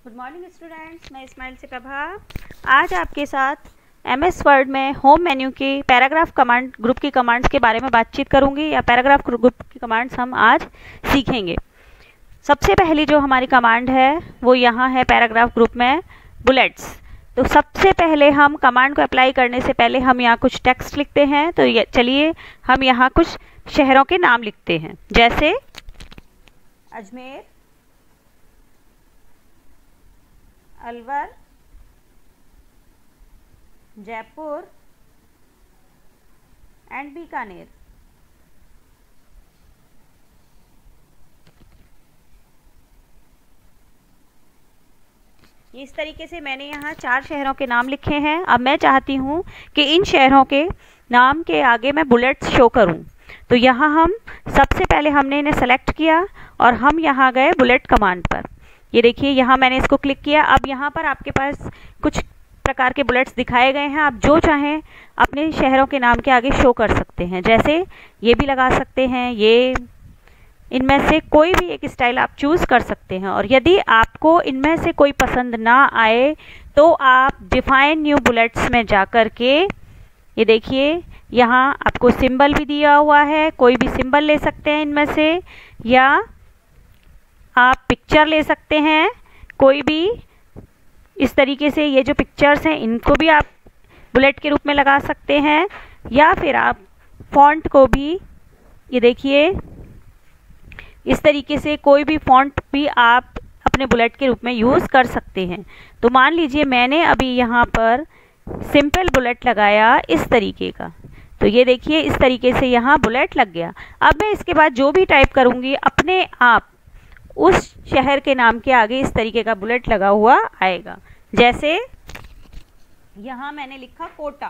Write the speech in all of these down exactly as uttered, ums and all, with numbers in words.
Good morning students, मैं इस्माइल से प्रभा आज आपके साथ एम एस वर्ड में होम मेन्यू की पैराग्राफ कमांड ग्रुप की कमांड्स के बारे में बातचीत करूंगी या पैराग्राफ ग्रुप की कमांड्स हम आज सीखेंगे। सबसे पहली जो हमारी कमांड है वो यहाँ है पैराग्राफ ग्रुप में बुलेट्स। तो सबसे पहले हम कमांड को अप्लाई करने से पहले हम यहाँ कुछ टेक्स्ट लिखते हैं। तो चलिए हम यहाँ कुछ शहरों के नाम लिखते हैं, जैसे अजमेर, अलवर, जयपुर एंड बीकानेर। इस तरीके से मैंने यहाँ चार शहरों के नाम लिखे हैं। अब मैं चाहती हूँ कि इन शहरों के नाम के आगे मैं बुलेट्स शो करूँ। तो यहाँ हम सबसे पहले हमने इन्हें सेलेक्ट किया और हम यहाँ गए बुलेट कमांड पर। ये देखिए यहाँ मैंने इसको क्लिक किया। अब यहाँ पर आपके पास कुछ प्रकार के बुलेट्स दिखाए गए हैं। आप जो चाहें अपने शहरों के नाम के आगे शो कर सकते हैं, जैसे ये भी लगा सकते हैं। ये इनमें से कोई भी एक स्टाइल आप चूज़ कर सकते हैं। और यदि आपको इनमें से कोई पसंद ना आए तो आप डिफाइन न्यू बुलेट्स में जा कर के ये देखिए यहाँ आपको सिंबल भी दिया हुआ है। कोई भी सिंबल ले सकते हैं इनमें से, या आप पिक्चर ले सकते हैं कोई भी। इस तरीके से ये जो पिक्चर्स हैं इनको भी आप बुलेट के रूप में लगा सकते हैं, या फिर आप फॉन्ट को भी ये देखिए इस तरीके से कोई भी फॉन्ट भी आप अपने बुलेट के रूप में यूज़ कर सकते हैं। तो मान लीजिए मैंने अभी यहाँ पर सिंपल बुलेट लगाया इस तरीके का। तो ये देखिए इस तरीके से यहाँ बुलेट लग गया। अब मैं इसके बाद जो भी टाइप करूँगी अपने आप उस शहर के नाम के आगे इस तरीके का बुलेट लगा हुआ आएगा। जैसे यहाँ मैंने लिखा कोटा,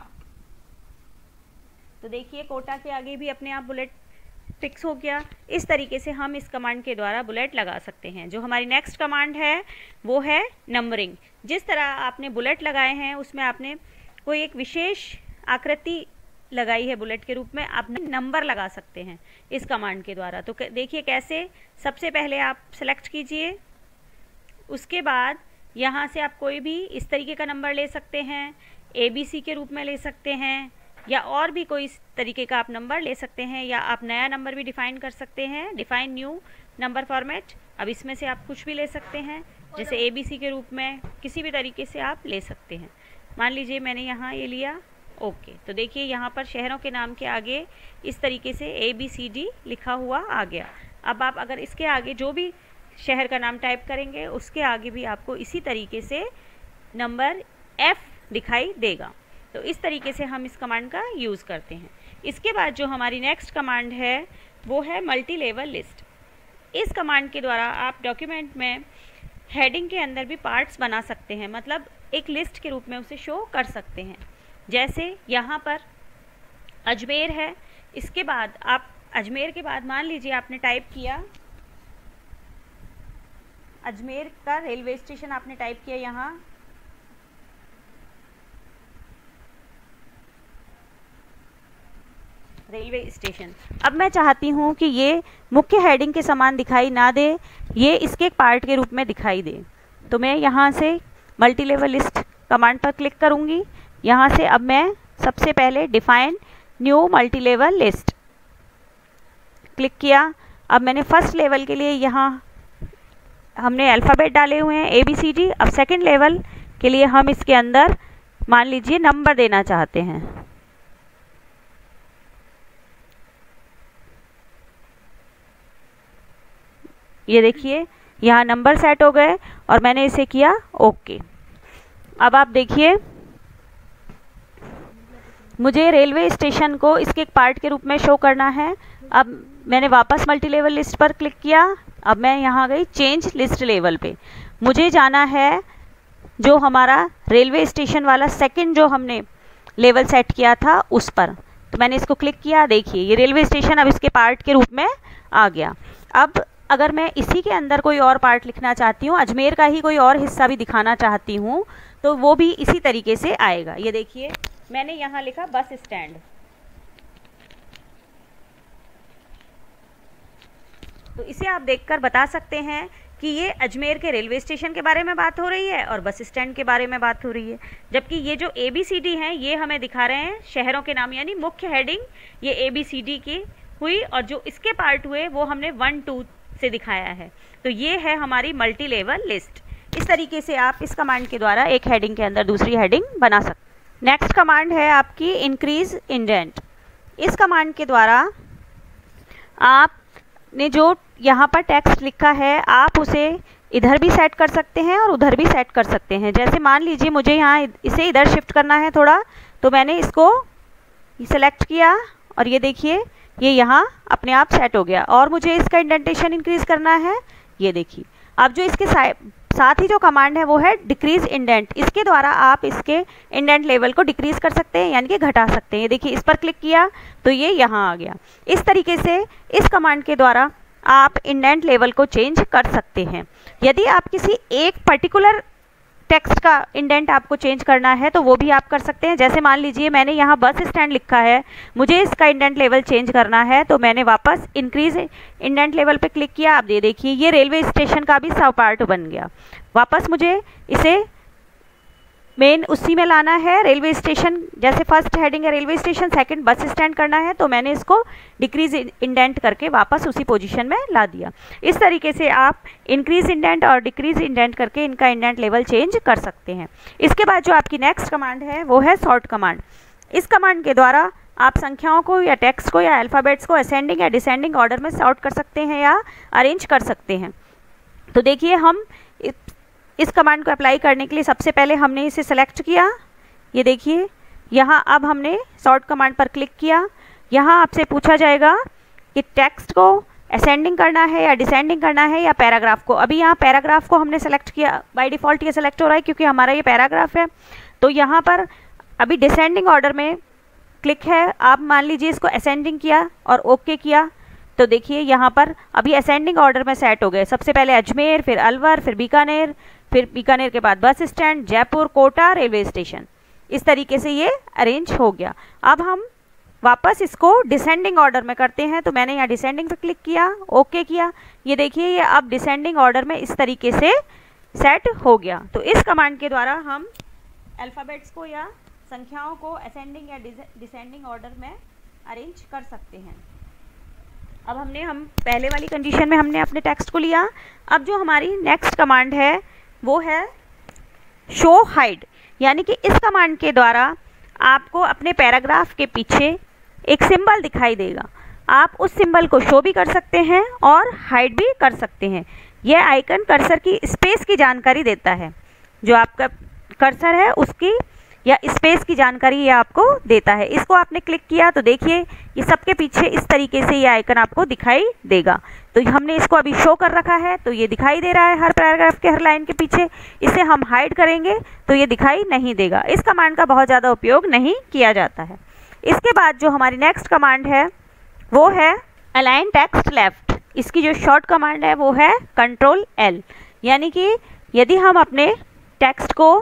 तो देखिए कोटा के आगे भी अपने आप बुलेट फिक्स हो गया। इस तरीके से हम इस कमांड के द्वारा बुलेट लगा सकते हैं। जो हमारी नेक्स्ट कमांड है वो है नंबरिंग। जिस तरह आपने बुलेट लगाए हैं उसमें आपने कोई एक विशेष आकृति लगाई है बुलेट के रूप में, आप नंबर लगा सकते हैं इस कमांड के द्वारा। तो देखिए कैसे, सबसे पहले आप सेलेक्ट कीजिए, उसके बाद यहाँ से आप कोई भी इस तरीके का नंबर ले सकते हैं, ए बी सी के रूप में ले सकते हैं, या और भी कोई इस तरीके का आप नंबर ले सकते हैं, या आप नया नंबर भी डिफाइन कर सकते हैं, डिफाइन न्यू नंबर फॉर्मेट। अब इसमें से आप कुछ भी ले सकते हैं, जैसे ए बी सी के रूप में किसी भी तरीके से आप ले सकते हैं। मान लीजिए मैंने यहाँ ये लिया, ओके। तो देखिए यहाँ पर शहरों के नाम के आगे इस तरीके से ए बी सी डी लिखा हुआ आ गया। अब आप अगर इसके आगे जो भी शहर का नाम टाइप करेंगे उसके आगे भी आपको इसी तरीके से नंबर एफ दिखाई देगा। तो इस तरीके से हम इस कमांड का यूज़ करते हैं। इसके बाद जो हमारी नेक्स्ट कमांड है वो है मल्टी लेवल लिस्ट। इस कमांड के द्वारा आप डॉक्यूमेंट में हेडिंग के अंदर भी पार्ट्स बना सकते हैं, मतलब एक लिस्ट के रूप में उसे शो कर सकते हैं। जैसे यहाँ पर अजमेर है, इसके बाद आप अजमेर के बाद मान लीजिए आपने टाइप किया अजमेर का रेलवे स्टेशन, आपने टाइप किया यहाँ रेलवे स्टेशन। अब मैं चाहती हूँ कि ये मुख्य हेडिंग के समान दिखाई ना दे, ये इसके पार्ट के रूप में दिखाई दे। तो मैं यहाँ से मल्टी लेवल लिस्ट कमांड पर क्लिक करूँगी। यहाँ से अब मैं सबसे पहले define new multi level list click किया। अब मैंने फर्स्ट लेवल के लिए यहाँ हमने अल्फ़ाबेट डाले हुए हैं ए बी सी डी। अब सेकंड लेवल के लिए हम इसके अंदर मान लीजिए नंबर देना चाहते हैं। ये देखिए यहाँ नंबर सेट हो गए और मैंने इसे किया ओके। अब आप देखिए मुझे रेलवे स्टेशन को इसके एक पार्ट के रूप में शो करना है। अब मैंने वापस मल्टी लेवल लिस्ट पर क्लिक किया। अब मैं यहाँ गई चेंज लिस्ट लेवल पे। मुझे जाना है जो हमारा रेलवे स्टेशन वाला सेकंड जो हमने लेवल सेट किया था उस पर। तो मैंने इसको क्लिक किया, देखिए ये रेलवे स्टेशन अब इसके पार्ट के रूप में आ गया। अब अगर मैं इसी के अंदर कोई और पार्ट लिखना चाहती हूँ, अजमेर का ही कोई और हिस्सा भी दिखाना चाहती हूँ, तो वो भी इसी तरीके से आएगा। ये देखिए मैंने यहाँ लिखा बस स्टैंड। तो इसे आप देखकर बता सकते हैं कि ये अजमेर के रेलवे स्टेशन के बारे में बात हो रही है और बस स्टैंड के बारे में बात हो रही है, जबकि ये जो ए बी सी डी हैं ये हमें दिखा रहे हैं शहरों के नाम, यानी मुख्य हेडिंग ये ए बी सी डी की हुई और जो इसके पार्ट हुए वो हमने वन टू से दिखाया है। तो ये है हमारी मल्टी लेवल लिस्ट। इस तरीके से आप इस कमांड के द्वारा एक हेडिंग के अंदर दूसरी हेडिंग बना सकते। नेक्स्ट कमांड है आपकी इंक्रीज इंडेंट। इस कमांड के द्वारा आपने जो यहाँ पर टेक्स्ट लिखा है आप उसे इधर भी सेट कर सकते हैं और उधर भी सेट कर सकते हैं। जैसे मान लीजिए मुझे यहाँ इसे इधर शिफ्ट करना है थोड़ा, तो मैंने इसको सेलेक्ट किया और ये देखिए ये यहाँ अपने आप सेट हो गया। और मुझे इसका इंडेंटेशन इंक्रीज करना है, ये देखिए। अब जो इसके साथ ही जो कमांड है वो है डिक्रीज इंडेंट। इसके द्वारा आप इसके इंडेंट लेवल को डिक्रीज कर सकते हैं, यानी कि घटा सकते हैं। ये देखिए इस पर क्लिक किया तो ये यहाँ आ गया। इस तरीके से इस कमांड के द्वारा आप इंडेंट लेवल को चेंज कर सकते हैं। यदि आप किसी एक पर्टिकुलर टेक्स्ट का इंडेंट आपको चेंज करना है तो वो भी आप कर सकते हैं। जैसे मान लीजिए मैंने यहाँ बस स्टैंड लिखा है, मुझे इसका इंडेंट लेवल चेंज करना है, तो मैंने वापस इंक्रीज इंडेंट लेवल पे क्लिक किया। आप ये देखिए ये रेलवे स्टेशन का भी सब पार्ट बन गया। वापस मुझे इसे मेन उसी में लाना है, रेलवे स्टेशन, जैसे फर्स्ट हेडिंग है railway station, second bus stand करना है, तो मैंने इसको डिक्रीज इंडेंट करके वापस उसी पोजीशन में ला दिया। इस तरीके से आप इंक्रीज इंडेंट और डिक्रीज इंडेंट करके इनका इंडेंट लेवल चेंज कर सकते हैं। इसके बाद जो आपकी नेक्स्ट कमांड है वो है सॉर्ट कमांड। इस कमांड के द्वारा आप संख्याओं को या टेक्स्ट को या अल्फ़ाबेट्स को असेंडिंग या डिसेंडिंग ऑर्डर में सॉर्ट कर सकते हैं या अरेंज कर सकते हैं। तो देखिए हम इस कमांड को अप्लाई करने के लिए सबसे पहले हमने इसे सेलेक्ट किया। ये देखिए यहाँ अब हमने सॉर्ट कमांड पर क्लिक किया। यहाँ आपसे पूछा जाएगा कि टेक्स्ट को असेंडिंग करना है या डिसेंडिंग करना है या पैराग्राफ को। अभी यहाँ पैराग्राफ को हमने सेलेक्ट किया, बाय डिफ़ॉल्ट ये सेलेक्ट हो रहा है क्योंकि हमारा ये पैराग्राफ है। तो यहाँ पर अभी डिसेंडिंग ऑर्डर में क्लिक है। आप मान लीजिए इसको असेंडिंग किया और ओके किया, तो देखिए यहाँ पर अभी असेंडिंग ऑर्डर में सेट हो गए। सबसे पहले अजमेर, फिर अलवर, फिर बीकानेर, फिर बीकानेर के बाद bus stand, Jaipur, Kota, railway station. इस तरीके से ये अरेंज हो गया। अब हम वापस इसको डिसेंडिंग ऑर्डर में करते हैं, तो मैंने यहाँ डिसेंडिंग पर क्लिक किया, ओके किया। ये देखिए ये अब डिसेंडिंग ऑर्डर में इस तरीके से सेट हो गया। तो इस कमांड के द्वारा हम अल्फ़ाबेट्स को या संख्याओं को असेंडिंग या डिसेंडिंग ऑर्डर में अरेंज कर सकते हैं। अब हमने हम पहले वाली कंडीशन में हमने अपने टेक्स्ट को लिया। अब जो हमारी नेक्स्ट कमांड है वो है शो हाइड, यानी कि इस कमांड के द्वारा आपको अपने पैराग्राफ के पीछे एक सिंबल दिखाई देगा। आप उस सिंबल को शो भी कर सकते हैं और हाइड भी कर सकते हैं। यह आइकन कर्सर की स्पेस की जानकारी देता है। जो आपका कर्सर है उसकी या स्पेस की जानकारी ये आपको देता है। इसको आपने क्लिक किया तो देखिए ये सबके पीछे इस तरीके से ये आइकन आपको दिखाई देगा। तो हमने इसको अभी शो कर रखा है तो ये दिखाई दे रहा है हर पैराग्राफ के हर लाइन के पीछे। इसे हम हाइड करेंगे तो ये दिखाई नहीं देगा। इस कमांड का बहुत ज़्यादा उपयोग नहीं किया जाता है। इसके बाद जो हमारी नेक्स्ट कमांड है वो है अलाइन टेक्स्ट लेफ्ट। इसकी जो शॉर्ट कमांड है वो है कंट्रोल एल, यानी कि यदि हम अपने टेक्स्ट को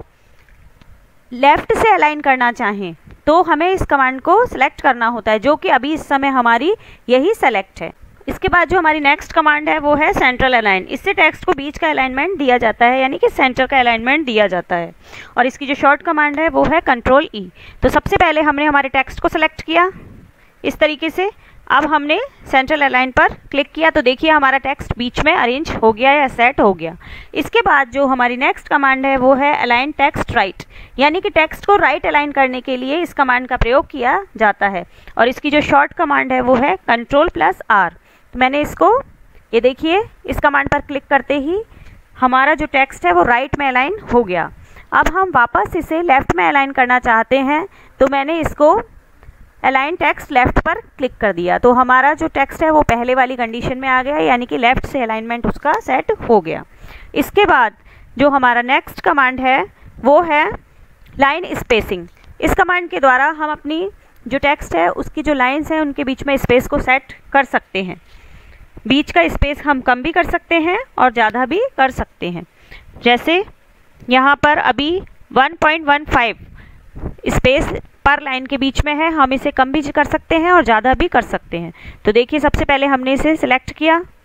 लेफ़्ट से अलाइन करना चाहें तो हमें इस कमांड को सिलेक्ट करना होता है, जो कि अभी इस समय हमारी यही सेलेक्ट है। इसके बाद जो हमारी नेक्स्ट कमांड है वो है सेंट्रल अलाइन। इससे टेक्स्ट को बीच का अलाइनमेंट दिया जाता है, यानी कि सेंटर का अलाइनमेंट दिया जाता है। और इसकी जो शॉर्ट कमांड है वो है कंट्रोल ई। तो सबसे पहले हमने हमारे टेक्स्ट को सिलेक्ट किया इस तरीके से। अब हमने सेंट्रल अलाइन पर क्लिक किया तो देखिए हमारा टेक्स्ट बीच में अरेंज हो गया या सेट हो गया। इसके बाद जो हमारी नेक्स्ट कमांड है वो है अलाइन टेक्स्ट राइट, यानी कि टेक्स्ट को राइट अलाइन करने के लिए इस कमांड का प्रयोग किया जाता है। और इसकी जो शॉर्ट कमांड है वो है कंट्रोल प्लस आर। तो मैंने इसको ये देखिए इस कमांड पर क्लिक करते ही हमारा जो टेक्स्ट है वो राइट में अलाइन हो गया। अब हम वापस इसे लेफ़्ट में अलाइन करना चाहते हैं तो मैंने इसको अलाइन टेक्स्ट लेफ्ट पर क्लिक कर दिया। तो हमारा जो टेक्स्ट है वो पहले वाली कंडीशन में आ गया, यानी कि लेफ़्ट से अलाइनमेंट उसका सेट हो गया। इसके बाद जो हमारा नेक्स्ट कमांड है वो है लाइन स्पेसिंग। इस कमांड के द्वारा हम अपनी जो टेक्स्ट है उसकी जो लाइन्स हैं उनके बीच में स्पेस को सेट कर सकते हैं। बीच का स्पेस हम कम भी कर सकते हैं और ज़्यादा भी कर सकते हैं। जैसे यहाँ पर अभी one point one five space पर लाइन के बीच में है, हम इसे कम भी कर सकते हैं और ज़्यादा भी कर सकते हैं। तो देखिए सबसे पहले हमने इसे सिलेक्ट किया,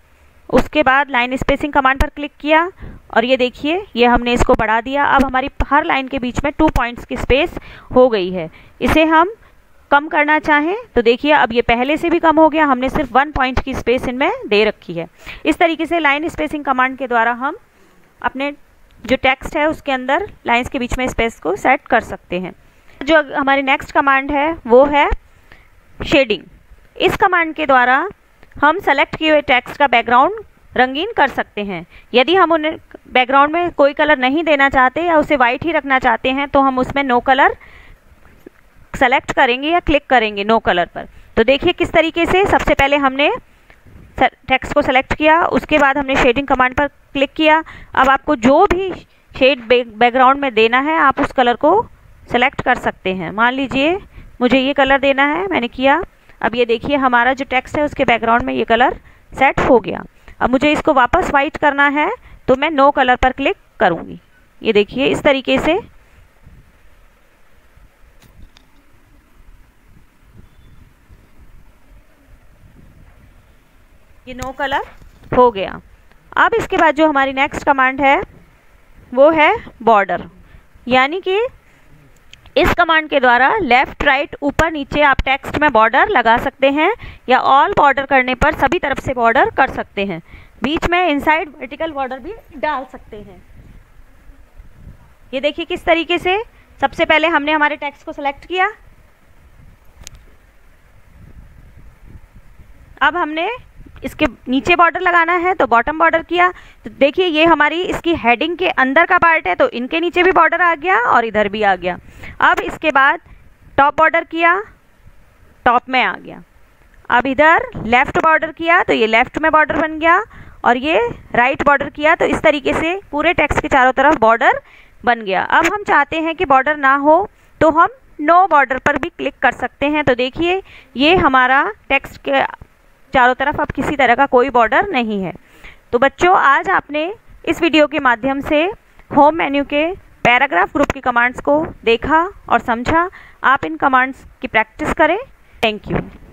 उसके बाद लाइन स्पेसिंग कमांड पर क्लिक किया और ये देखिए ये हमने इसको बढ़ा दिया। अब हमारी हर लाइन के बीच में टू पॉइंट्स की स्पेस हो गई है। इसे हम कम करना चाहें तो देखिए अब ये पहले से भी कम हो गया, हमने सिर्फ वन पॉइंट की स्पेस इनमें दे रखी है। इस तरीके से लाइन स्पेसिंग कमांड के द्वारा हम अपने जो टेक्स्ट है उसके अंदर लाइंस के बीच में स्पेस को सेट कर सकते हैं। जो हमारी नेक्स्ट कमांड है वो है शेडिंग। इस कमांड के द्वारा हम सेलेक्ट किए हुए टेक्स्ट का बैकग्राउंड रंगीन कर सकते हैं। यदि हम उन्हें बैकग्राउंड में कोई कलर नहीं देना चाहते या उसे वाइट ही रखना चाहते हैं तो हम उसमें नो कलर सेलेक्ट करेंगे या क्लिक करेंगे नो कलर पर। तो देखिए किस तरीके से सबसे पहले हमने टेक्स्ट को सेलेक्ट किया, उसके बाद हमने शेडिंग कमांड पर क्लिक किया। अब आपको जो भी शेड बैकग्राउंड में देना है आप उस कलर को सेलेक्ट कर सकते हैं। मान लीजिए मुझे ये कलर देना है, मैंने किया। अब ये देखिए हमारा जो टेक्स्ट है उसके बैकग्राउंड में ये कलर सेट हो गया। अब मुझे इसको वापस वाइट करना है तो मैं नो कलर पर क्लिक करूँगी। ये देखिए इस तरीके से ये नो कलर हो गया। अब इसके बाद जो हमारी नेक्स्ट कमांड है वो है बॉर्डर, यानी कि इस कमांड के द्वारा लेफ्ट राइट ऊपर नीचे आप टेक्स्ट में बॉर्डर लगा सकते हैं या ऑल बॉर्डर करने पर सभी तरफ से बॉर्डर कर सकते हैं। बीच में इनसाइड वर्टिकल बॉर्डर भी डाल सकते हैं। ये देखिए किस तरीके से सबसे पहले हमने हमारे टेक्स्ट को सिलेक्ट किया, अब हमने इसके नीचे बॉर्डर लगाना है तो बॉटम बॉर्डर किया। तो देखिए ये हमारी इसकी हेडिंग के अंदर का पार्ट है तो इनके नीचे भी बॉर्डर आ गया और इधर भी आ गया। अब इसके बाद टॉप बॉर्डर किया, टॉप में आ गया। अब इधर लेफ़्ट बॉर्डर किया तो ये लेफ़्ट में बॉर्डर बन गया और ये राइट बॉर्डर किया तो इस तरीके से पूरे टेक्स्ट के चारों तरफ बॉर्डर बन गया। अब हम चाहते हैं कि बॉर्डर ना हो तो हम नो बॉर्डर पर भी क्लिक कर सकते हैं। तो देखिए ये हमारा टेक्स्ट के चारों तरफ अब किसी तरह का कोई बॉर्डर नहीं है। तो बच्चों आज आपने इस वीडियो के माध्यम से होम मेन्यू के पैराग्राफ ग्रुप की कमांड्स को देखा और समझा। आप इन कमांड्स की प्रैक्टिस करें। Thank you.